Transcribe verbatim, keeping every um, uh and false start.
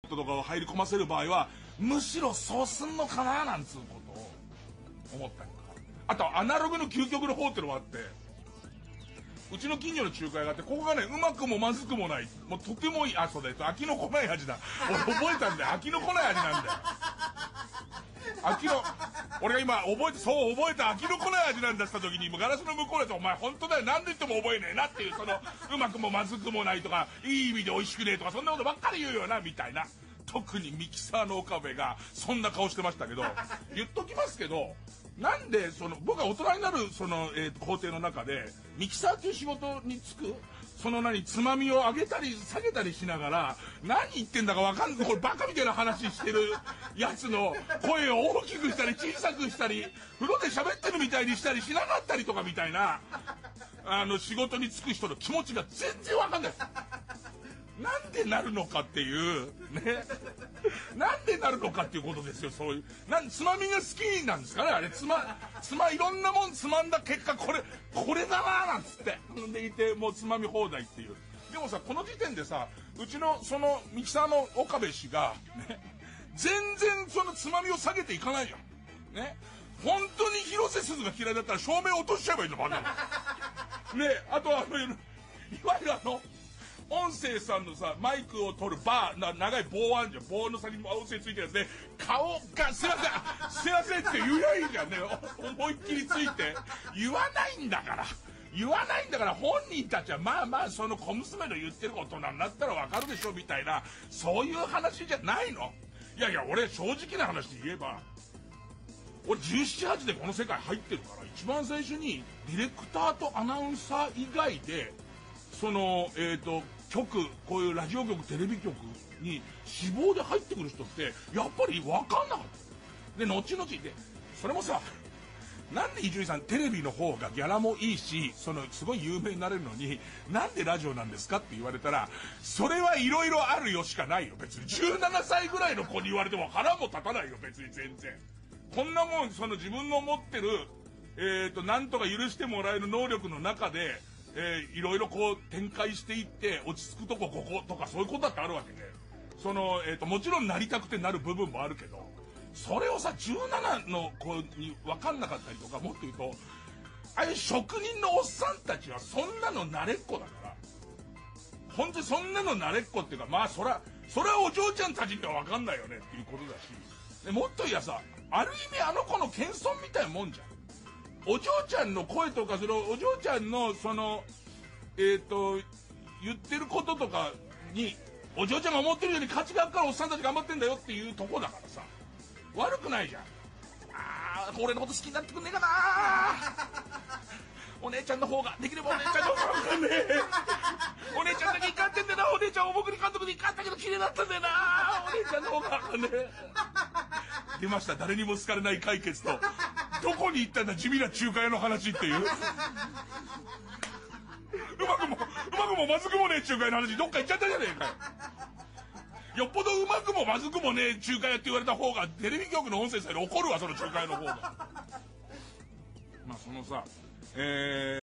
とかを入り込ませる場合は、むしろそうすんのかななんつうことを思ったりとか。あと、アナログの究極の方ってのがあって、うちの近所の中華屋があって、ここがね、うまくもまずくもない。もうとてもいい、あ、そうだよ、飽きのこない味だ。俺覚えたんだよ。飽きのこない味なんだよ。飽きの、俺が今覚えて、そう覚えた飽きのこない味なんだった時に、もうガラスの向こうでと、お前本当だよ、なんで言っても覚えねえなっていう、その、うまくもまずくもないとか、いい意味で美味しくねえとか、そんなことばっかり言うよな、みたいな。特にミキサーの岡部が、そんな顔してましたけど、言っときますけど、なんで、その、僕が大人になる、その、えー、工程の中で、ミキサーっていう仕事に就く、その何、つまみを上げたり下げたりしながら、何言ってんだかわかんない、これバカみたいな話してるやつの声を大きくしたり小さくしたり、風呂で喋ってるみたいにしたりしなかったりとかみたいな、あの、仕事に就く人の気持ちが全然わかんないです。なんでなるのかっていう、ね。なんでなるのかっていうことですよ、そういう。なん、つまみが好きなんですかね、あれ。つま、つま、いろんなもんつまんだ結果、これ、これだなーなんつって。でいて、もうつまみ放題っていう。でもさ、この時点でさ、うちの、その、ミキサーの岡部氏が、ね、全然そのつまみを下げていかないじゃん。ね。本当に広瀬すずが嫌いだったら照明落としちゃえばいいの、バカな。ね、あとは、あの、いわゆるあの、音声さんのさ、マイクを取るバー、な、長い棒あんじゃん。棒の先に音声ついてるやつで、顔が、すいません、すいませんって言えばいいじゃんね。思いっきりついて。言わないんだから。言わないんだから、本人たちは、まあまあ、その小娘の言ってることなんだったらわかるでしょ、みたいな、そういう話じゃないの。いやいや、俺、正直な話で言えば、俺、じゅうなな、はちでこの世界入ってるから、一番最初に、ディレクターとアナウンサー以外で、その、えっと、局、こういうラジオ局、テレビ局に志望で入ってくる人って、やっぱり分かんなかった。で、後々で、それもさ、なんで伊集院さんテレビの方がギャラもいいし、その、すごい有名になれるのに、なんでラジオなんですかって言われたら、それはいろいろあるよしかないよ、別に。じゅうななさいぐらいの子に言われても腹も立たないよ、別に全然。こんなもん、その自分の持ってる、えっと、なんとか許してもらえる能力の中で、えー、いろいろこう展開していって落ち着くとここことかそういうことだってあるわけで、その、えっと、もちろんなりたくてなる部分もあるけど、それをさ、じゅうななの子に分かんなかったりとか、もっと言うと、ああいう職人のおっさんたちはそんなの慣れっこだから、本当にそんなの慣れっこっていうか、まあそら、それはお嬢ちゃんたちには分かんないよねっていうことだし、でもっと言やさ、ある意味あの子の謙遜みたいなもんじゃん。お嬢ちゃんの声とか、その、お嬢ちゃんの、その、えっと、言ってることとかに、お嬢ちゃんが思ってるように価値があるからおっさんたち頑張ってんだよっていうとこだからさ、悪くないじゃん。あー、俺のこと好きになってくんねえかなお姉ちゃんの方が、できればお姉ちゃんの方がねお姉ちゃんだけ怒ってんだよな、お姉ちゃん大栗監督で怒ったけど綺麗だったんだよな、お姉ちゃんの方がね。出ました、誰にも好かれない解決と。どこに行ったんだ地味な中華屋の話っていう。うまくも、うまくもまずくもねえ中華屋の話どっか行っちゃったじゃねえかよ。よっぽどうまくもまずくもねえ中華屋って言われた方が、テレビ局の音声さえ怒るわ、その中華屋の方が。まあそのさ、えー